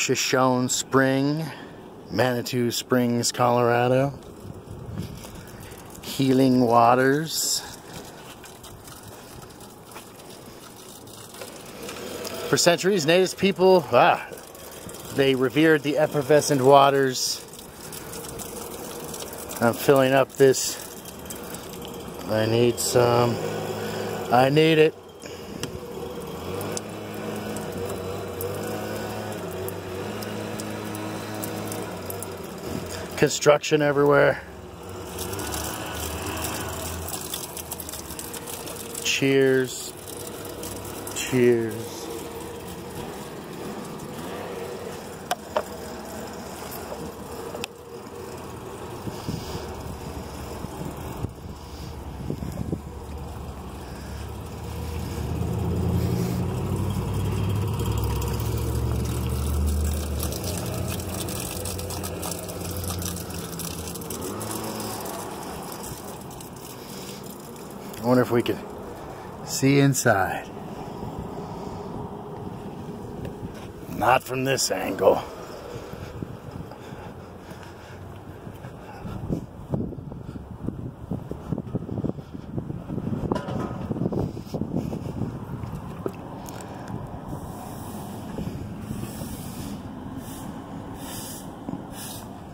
Shoshone Spring, Manitou Springs, Colorado. Healing waters. For centuries, native people, they revered the effervescent waters. I'm filling up this. I need some. I need it. Construction everywhere. Cheers. Cheers. I wonder if we could see inside. Not from this angle.